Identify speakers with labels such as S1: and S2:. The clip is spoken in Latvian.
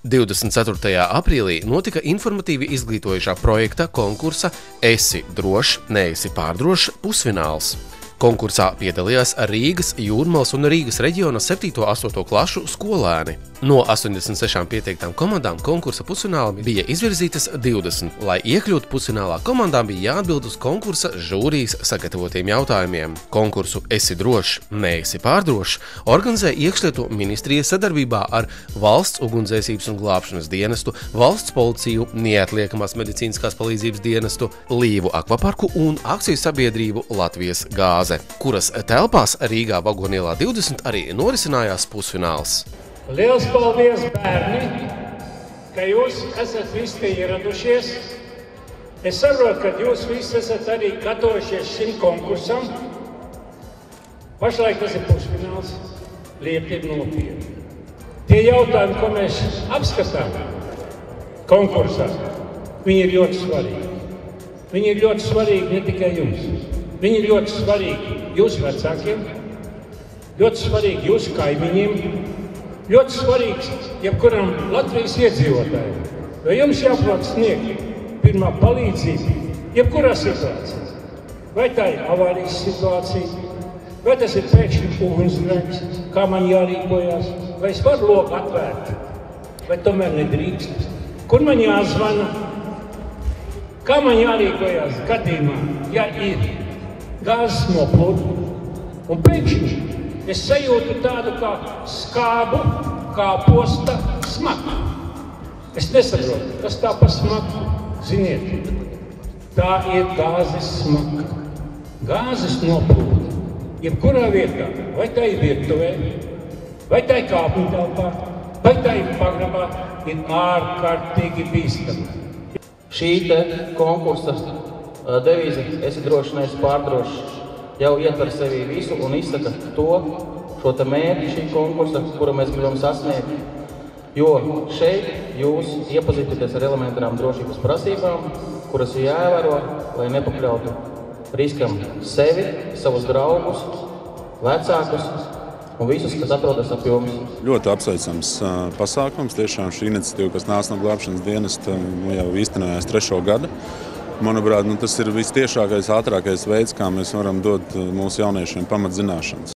S1: 24. aprīlī notika informatīvi izglītojošā projekta konkursa Esi drošs, neesi pārdrošs pusfināls. Konkursā piedalījās Rīgas, Jūrmalas un Rīgas reģiona 7. un 8. klašu skolēni. No 86 pieteiktām komandām konkursa pusfināli bija izvirzītas 20. Lai iekļūtu pusfinālā, komandām bija jāatbild uz konkursa žūrijas sagatavotiem jautājumiem. Konkursu Esi drošs, neesi pārdrošs organizēja Iekšlietu ministrija sadarbībā ar Valsts ugunsdzēsības un glābšanas dienestu, Valsts policiju, Neatliekamās medicīniskās palīdzības dienestu, Līvu akvaparku un akciju sabiedrību Latvijas gāze, kuras telpās Rīgā Vagonielā 20 arī norisinājās pusfināls.
S2: Liels paldies, bērni, ka jūs esat visi ieradušies. Es saprotu, ka jūs visi esat arī gatavojušies šim konkursam. Pašlaik tas ir pusfināls, lieta ir nopietna. Tie jautājumi, ko mēs apskatām konkursā, viņi ir ļoti svarīgi. Viņi ir ļoti svarīgi ne tikai jums. Viņi ir ļoti svarīgi jūsu vecākiem, ļoti svarīgi jūsu kaimiņiem, ļoti svarīgs jebkuram Latvijas iedzīvotājiem. Vai jums jāprot sniegt pirmā palīdzība jebkurā situācijā? Vai tā ir avārijas situācija, vai tas ir pēkšņi ugunsgrēks, kā man jārīkojās, vai es varu loku atvērt, vai tomēr nedrīkst? Kur man jāzvana? Kā man jārīkojās gadījumā, ja ir gāzes noplūde? Un pēkšņi es sajūtu tādu kā skābu, kā posta smaku. Es nesaprotu, kas tā pa smaku. Ziniet, tā ir gāzes smaka. Gāzes noplūde. Jebkurā vietā, vai tā ir virtuvē, vai tā ir kāpņu telpā, vai tā ir pagrabā, ir ārkārtīgi bīstama.
S3: Šī konkursa devīze Esi drošs, neesi pārdrošs jau ietver sevi visu un izsaka šo mērķi šī konkursa, kuru mēs gribam sasniegt. Jo šeit jūs iepazīties ar elementārām drošības prasībām, kuras ir jāievēro, lai nepakļautu riskam sevi, savus draugus, vecākus un visus, kas atrodas ap jums.
S4: Ļoti apsveicams pasākums. Tiešām šī iniciatīva, kas nāca no glābšanas dienesta, jau īstenojās 3. gadu. Manuprāt, tas ir vistiešākais, ātrākais veids, kā mēs varam dot mūsu jauniešiem pamatzināšanas.